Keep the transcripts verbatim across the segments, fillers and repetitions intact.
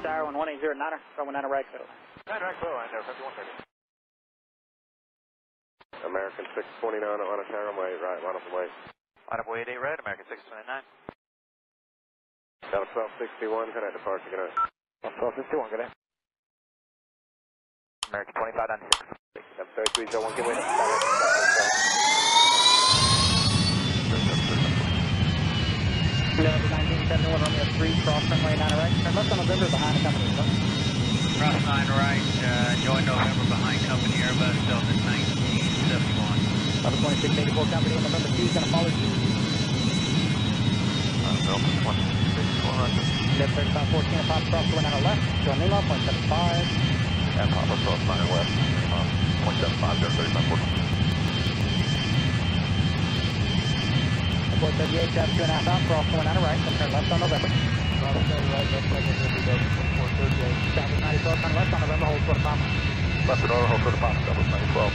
Tower, one one eight zero niner, runway niner right clear. nine right clear, line there, fifty-one thirty. American six twenty-nine on a tower, runway right, line up and wait. Line up way eight eight right, American six twenty-nine. Delta twelve sixty-one, good night, departure, good night. twelve sixty-one, good night. American twenty-five ninety-six. seven thirty-three zero one, give way to November nineteen seventy-one, Romeo three, cross runway niner right, turn left on November behind the company. Cross nine right, uh, join November behind company Airbus Delta nineteen seventy-one. Delta twenty-six eighty-four company, November two is going to follow you. Uh, Delta twenty-six four hundred. Left thirty-five fourteen, Papa cross runway niner left, join Ninoy, point seven five. And Papa cross niner west, point seven five, there, thirty-five fourteen. four thirty-eight, traffic two and a half out, cross runway niner right, then turn left on November. Cross niner right, left on November, Delta twenty-four thirty-eight. Traffic ninety twelve, turn left on November, hold for the Papa. Left and order, hold for the Papa, Delta ninety twelve.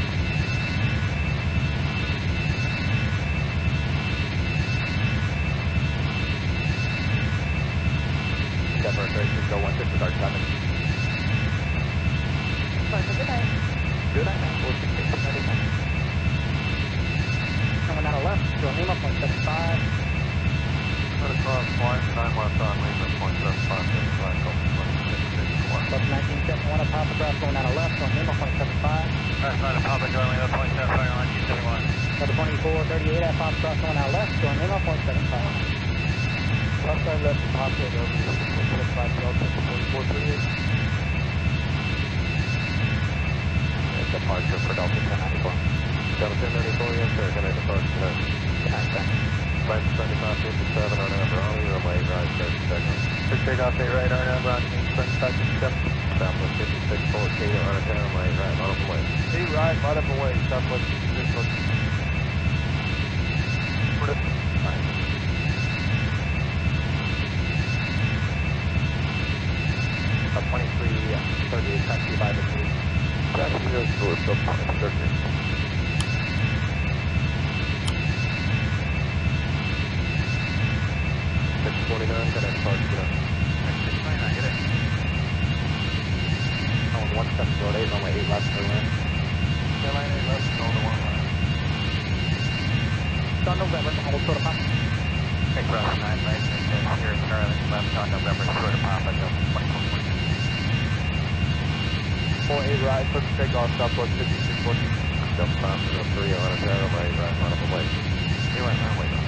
Denver thirty-six oh one, this is our seven. Good night. Good night, man. four six eight, ninety-nine. Runway niner left, join Ninoy, point seven five. Cut across, point nine left on, Lima, point seven five, seven five, twenty-six eighty-four. Delta nineteen seventy-one, up Papa cross runway niner left, join Ninoy, point seven five. Cross nine Papa, join Lima, point seven five, nineteen seventy-one. Delta twenty-four thirty-eight, at Papa cross runway niner left, join Ninoy, point seven five. Cross nine left, Papa, over point seven five, Delta twenty-four thirty-eight. Departure for Delta ten ninety-four. Delta ten ninety-four, yes sir, good night, departure, good night. Good night, thanks. Flight seventy-five fifty-seven on Aberoni, runway right, thirty seconds. Six takeoff, eight right, on Aberoni, seventy-five fifty-seven. Southwest fifty-six fourteen on a tower, runway right, line up and wait. Eight right, line up and wait, Southwest fifty-six fourteen. For this, right. Up twenty-three thirty-eight, taxi by the three. Taxi goes towards Delta twenty thirty-eight. six twenty-nine, good night, departure, good night. six twenty-nine, good day. On one seven zero eight, runway eight left, clear land. Airline eight left, go to one line. On November, hold for the Papa. Take cross nine right, and here is Charlie, left on November, short of Papa, Delta twenty-four twenty. four eight right, first takeoff, Southwest fifty-six fourteen. Delta five zero three on a tower, runway right, line up and wait. Eight right, runway, Delta.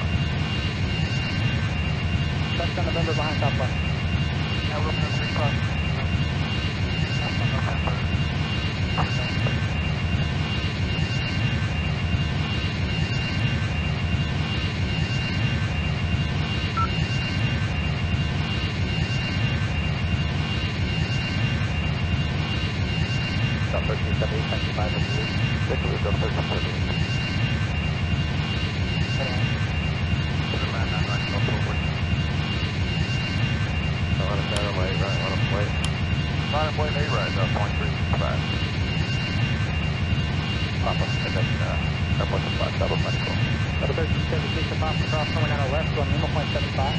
Left on November behind Southwest. Now we're going to recross. Left on November. Delta thirteen seventy-eight, taxi by the three. Take a look, Delta thirteen seventy-eight. Good man, nine right, go forward. On a tower, runway right, line up and wait. Line up, wait, eight right, uh, point three six five. Papa, and then, uh, airport supply, Southwest ninety-four. Delta thirteen seventy-six, up Papa cross runway niner left, join Ninoy, point seven five.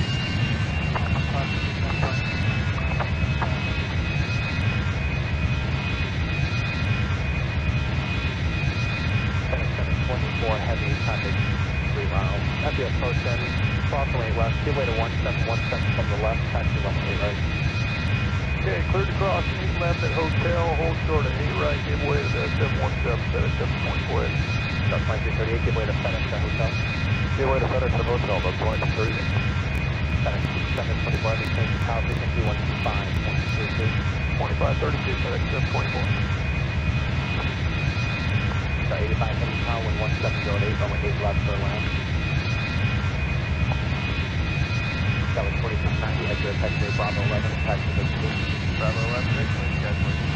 twenty-four heavy, traffic, three miles. After you approach in, cross runway west, give way to one seven one seven from the left, taxi runway eight right. Okay, cleared to cross, eight left at hotel, hold short at eight right, give way to the seven one seven, FedEx seven twenty-four. Delta twenty-three thirty-eight, give way to FedEx at hotel. Give way to FedEx at hotel, Delta twenty-two thirty-eight. FedEx seven twenty-four, heavy, change to power frequency one two five point three two. twenty-five thirty-two, FedEx seven twenty-four. Star eighty-five heavy, power one one seven zero eight, runway eight left, clear land. That was forty-six ninety, exit taxiway Bravo eleven, taxi vacancy. Bravo eleven, excellent, you guys wait.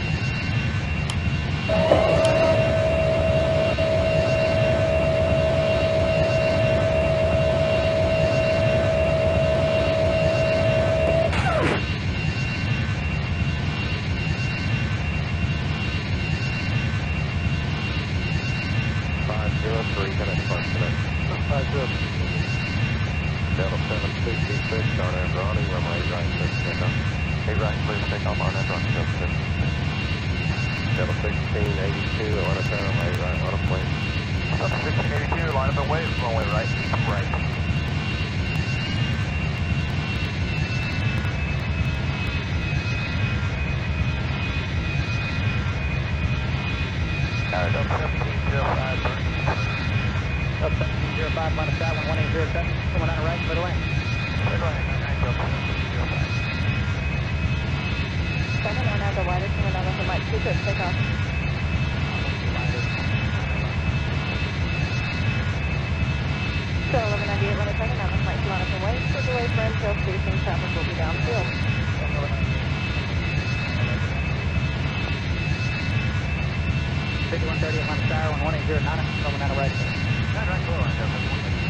five zero three, can I depart today? five zero. Delta seven sixty-six on Aberoni, runway right, six takeoff. eight right, clear for takeoff on that run, seven Delta sixteen eighty-two, Atlanta Tower, eight right, line up wait. Delta sixteen eighty-two, line up and wait, runway right, eight right. Uh, Delta seventeen oh five, burning east. Delta seventeen oh five, line of sight, one one eight zero seven, coming on the right, middle lane. Right, right, nine nine, Delta seventeen oh five. seven one at the widest, coming down with the mic, two trips, takeoff. So eleven ninety-eight, one oh seven, now with mic, line up and wait. Circle away for infill, facing traffic will be downfield. fifty-one thirty, Atlanta Tower, one one eight zero nine, coming on the right. nine right, clear line, Delta one thirty.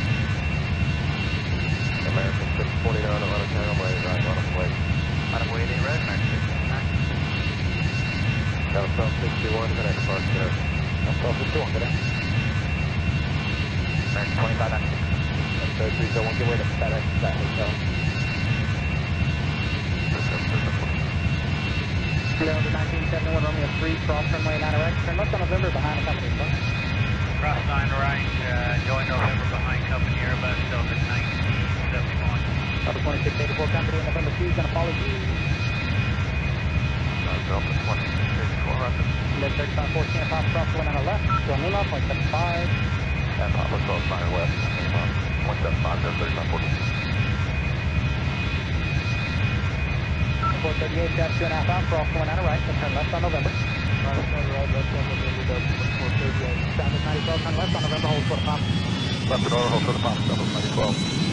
American six twenty-nine, Atlanta Tower, eight right, line up wait. Line up wait, eight right, American six twenty-nine. Delta twelve sixty-one, connect park there. Delta twelve sixty-one, good day. American twenty-five ninety-six. That's third three oh one, get away to FedEx, that hotel. Delta nineteen seventy-one, Romeo three, cross runway nine right, turn left on November behind the company. Cross nine right, uh, join November behind company Airbus Delta nineteen seventy-one. Delta twenty-six eighty-four company, November two is going to follow you. Uh, Delta twenty-six eighty-four, rapid. Then thirty-five fourteen, a pop cross going on the left, to Ninoy, point seven five. And Papa twelve nine west, point seven five, Delta thirty-five fourteen. four thirty-eight, got two and a half out, cross going on the right, then turn left on November. Right, right, left on November, Delta four thirty-eight. Southwest ninety twelve, turn left on November, hold for the pop. Left and order, hold for the pop, Delta ninety twelve.